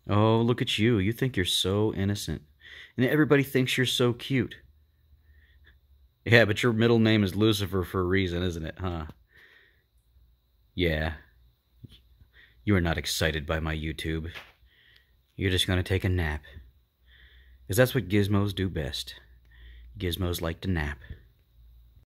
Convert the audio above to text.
Oh, look at you. You think you're so innocent. And everybody thinks you're so cute. Yeah, but your middle name is Lucifer for a reason, isn't it, huh? Yeah. You are not excited by my YouTube. You're just gonna take a nap. Because that's what gizmos do best. Gizmos like to nap.